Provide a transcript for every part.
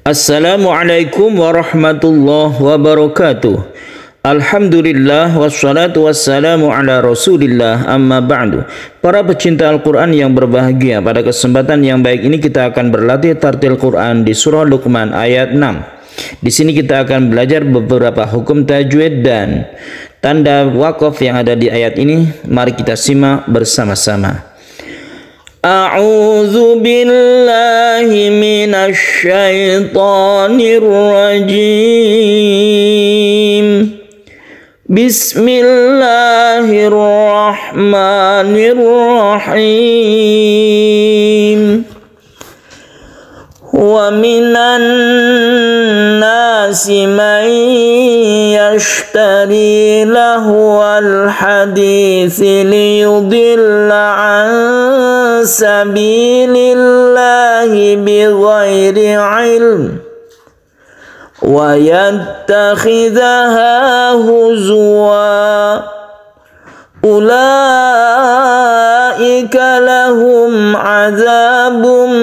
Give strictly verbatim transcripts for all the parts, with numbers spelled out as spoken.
Assalamualaikum warahmatullahi wabarakatuh. Alhamdulillah wassalatu wassalamu ala rasulillah, amma ba'du. Para pecinta Al-Quran yang berbahagia, pada kesempatan yang baik ini kita akan berlatih tartil Quran di surah Luqman ayat enam. Di sini kita akan belajar beberapa hukum tajwid dan tanda wakaf yang ada di ayat ini. Mari kita simak bersama-sama. A'udzu billahi minasy syaithanir rajim. Bismillahirrahmanirrahim. Wa minan nasi man yashtari lahwal haditsi liyudilla an sabilillahi bighairi ilm wa yattakhidhaha huzwa ulaika lahum adzabun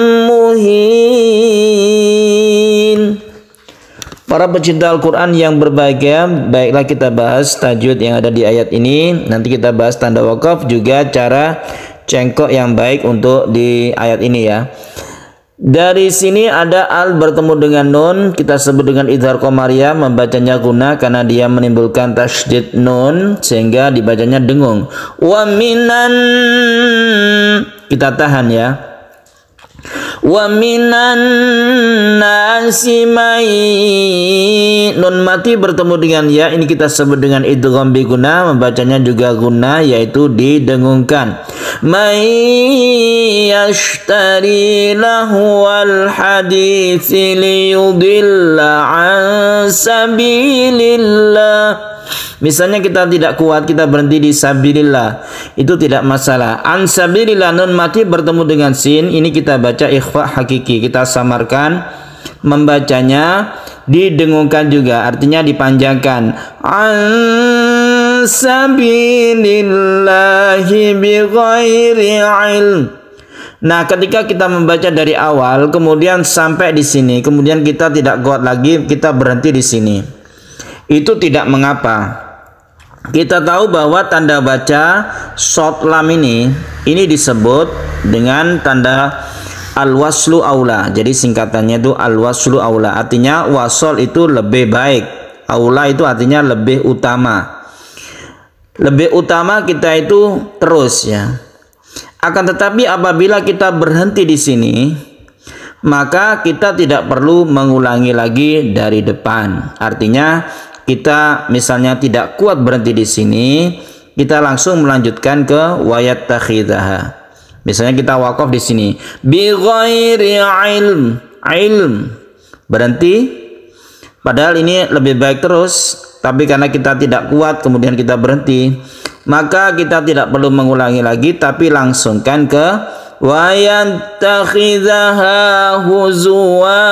muhin. Para pecinta Al-Quran yang berbahagia, baiklah kita bahas tajwid yang ada di ayat ini. Nanti kita bahas tanda wakaf, juga cara cengkok yang baik untuk di ayat ini ya. Dari sini ada al bertemu dengan nun, kita sebut dengan idhar qamariyah, membacanya guna karena dia menimbulkan tasydid nun sehingga dibacanya dengung. Wa minan, kita tahan ya. Wa minan nasi may, nun mati bertemu dengan ya, ini kita sebut dengan idgham bi guna, membacanya juga guna yaitu didengungkan. May yashtari lahwal haditsi liyudilla an sabilillah. Misalnya kita tidak kuat, kita berhenti di sabilillah, itu tidak masalah. An sabilillah, nun mati bertemu dengan sin, ini kita baca ikhfa hakiki, kita samarkan, membacanya didengungkan juga, artinya dipanjangkan. An sabilillahi bighairi ilm. Nah, ketika kita membaca dari awal, kemudian sampai di sini, kemudian kita tidak kuat lagi, kita berhenti di sini, itu tidak mengapa. Kita tahu bahwa tanda baca short lam ini ini disebut dengan tanda al-waslu aula. Jadi singkatannya itu al-waslu aula, artinya wasol itu lebih baik, aula itu artinya lebih utama. Lebih utama kita itu terus ya. Akan tetapi apabila kita berhenti di sini, maka kita tidak perlu mengulangi lagi dari depan. Artinya kita misalnya tidak kuat berhenti di sini, kita langsung melanjutkan ke wayat takhidhaha. Misalnya kita wakaf di sini, bi ghairi ilm, ilm berhenti. Padahal ini lebih baik terus, tapi karena kita tidak kuat kemudian kita berhenti, maka kita tidak perlu mengulangi lagi, tapi langsungkan ke wayat takhidhaha huzwa.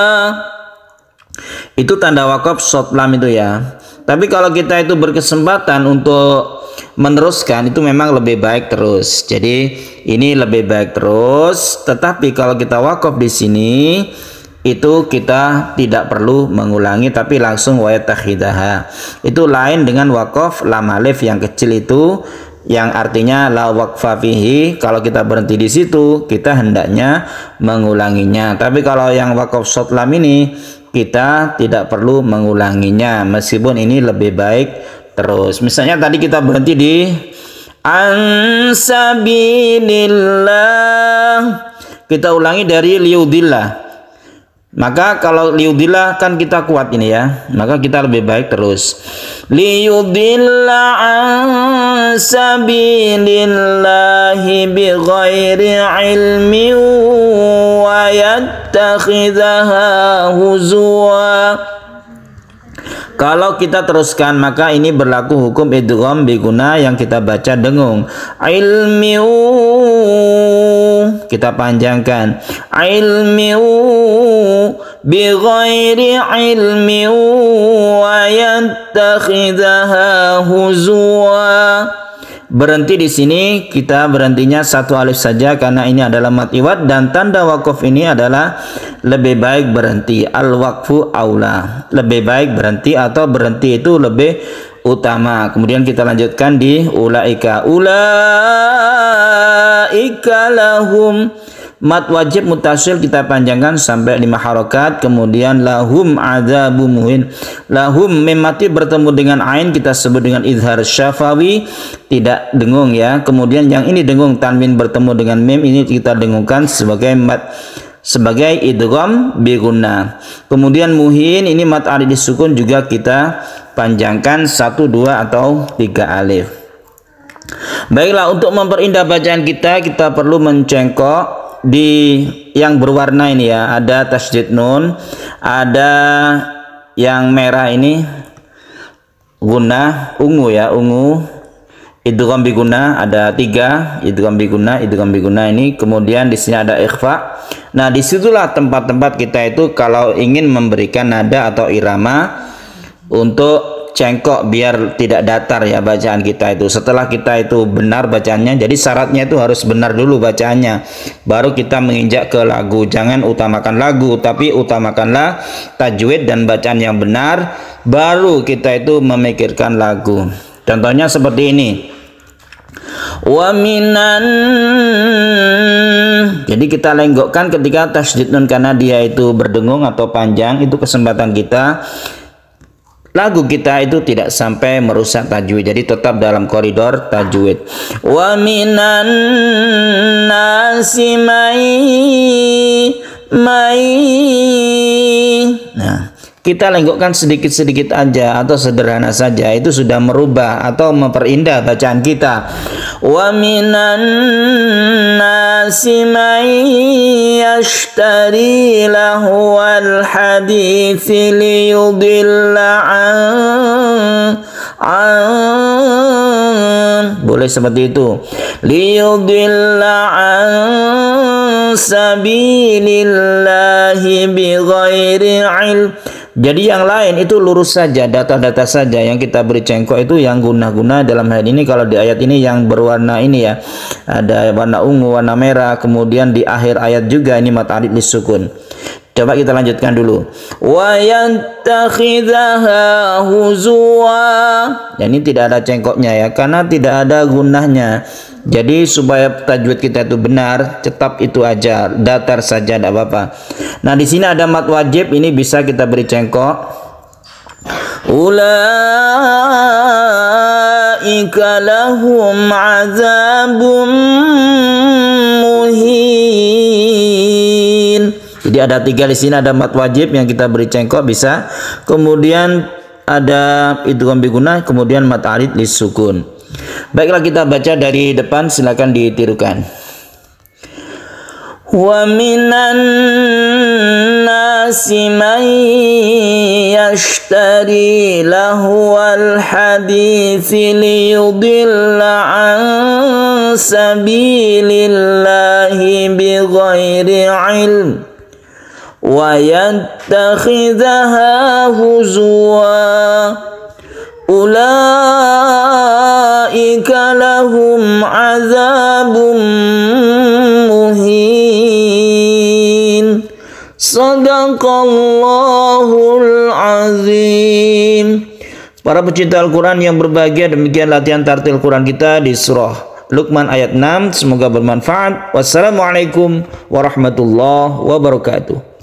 Itu tanda wakaf short lam itu ya. Tapi kalau kita itu berkesempatan untuk meneruskan, itu memang lebih baik terus. Jadi ini lebih baik terus. Tetapi kalau kita wakaf di sini, itu kita tidak perlu mengulangi, tapi langsung wayat takhidhaha. Itu lain dengan wakaf lam alif yang kecil itu, yang artinya la waqfa fihi. Kalau kita berhenti di situ, kita hendaknya mengulanginya. Tapi kalau yang wakaf short lam ini, kita tidak perlu mengulanginya, meskipun ini lebih baik terus. Misalnya tadi kita berhenti di ansabilillah, kita ulangi dari liudillah. Maka kalau liudillah kan kita kuat ini ya, maka kita lebih baik terus. Liyudilla an sabilillahi bighairi ilmin wa yattakhidhaha huzwa. Kalau kita teruskan, maka ini berlaku hukum idgham bi guna yang kita baca dengung. Ilmiu, kita panjangkan. Ilmiu bi ghairi ilmi wa yattakhidhaha huzwa. Berhenti di sini, kita berhentinya satu alif saja karena ini adalah mad iwad, dan tanda wakaf ini adalah lebih baik berhenti. Al-waqfu aula, lebih baik berhenti atau berhenti itu lebih utama. Kemudian kita lanjutkan di ulaika. Ulaika lahum, mat wajib mutasil kita panjangkan sampai lima harokat. Kemudian lahum adzabun muhin. Lahum mim mati bertemu dengan ain kita sebut dengan izhar syafawi, tidak dengung ya. Kemudian yang ini dengung, tanwin bertemu dengan mim, ini kita dengungkan sebagai mat, sebagai idgham bi gunnah. Kemudian muhin ini mat alif disukun juga kita panjangkan satu, dua atau tiga alif. Baiklah, untuk memperindah bacaan kita kita perlu mencengkok di yang berwarna ini ya. Ada tasydid nun, ada yang merah ini gunnah, ungu ya, ungu idgham bi gunnah, ada tiga idgham bi gunnah, idgham bi gunnah ini. Kemudian di sini ada ikhfa. Nah, disitulah tempat-tempat kita itu kalau ingin memberikan nada atau irama untuk cengkok biar tidak datar ya bacaan kita itu. Setelah kita itu benar bacaannya, jadi syaratnya itu harus benar dulu bacaannya, baru kita menginjak ke lagu. Jangan utamakan lagu, tapi utamakanlah tajwid dan bacaan yang benar, baru kita itu memikirkan lagu. Contohnya seperti ini. Wa minan, jadi kita lenggokkan ketika tasydid nun karena dia itu berdengung atau panjang, itu kesempatan kita. Lagu kita itu tidak sampai merusak tajwid, jadi tetap dalam koridor tajwid. Wa minan nasi mai mai. Nah, kita lenggokkan sedikit-sedikit aja atau sederhana saja, itu sudah merubah atau memperindah bacaan kita. Wa minan nasi mai yashtari lahwal hadithi liyudilla an, an. Boleh seperti itu. Liyudilla an sabilillahi bighairi ilm. Jadi yang lain itu lurus saja, data-data saja. Yang kita beri cengkok itu yang guna-guna. Dalam hal ini kalau di ayat ini yang berwarna ini ya, ada warna ungu, warna merah. Kemudian di akhir ayat juga ini mat alif disukun. Coba kita lanjutkan dulu. Wa yattakhidhaha huzwa. Ya, ini tidak ada cengkoknya ya, karena tidak ada gunahnya. Jadi supaya tajwid kita itu benar, tetap itu aja, datar saja, tidak apa-apa. Nah, di sini ada mat wajib, ini bisa kita beri cengkok. Ulaika lahum azabun muhin. Jadi ada tiga di sini, ada mat wajib yang kita beri cengkok bisa. Kemudian ada idgham bi gunnah, kemudian mat alif lisukun. Baiklah, kita baca dari depan, silakan ditirukan. Wa minan nasi man yashtari lahwal hadithi liyudilla an sabilillahi bighairi ilm wa yattakhidhaha huzwa. Ulaika lahum azabun muhin. Sadaqallahul azim. Para pecinta Al-Quran yang berbahagia, demikian latihan tartil Quran kita di surah Luqman ayat enam. Semoga bermanfaat. Wassalamualaikum warahmatullahi wabarakatuh.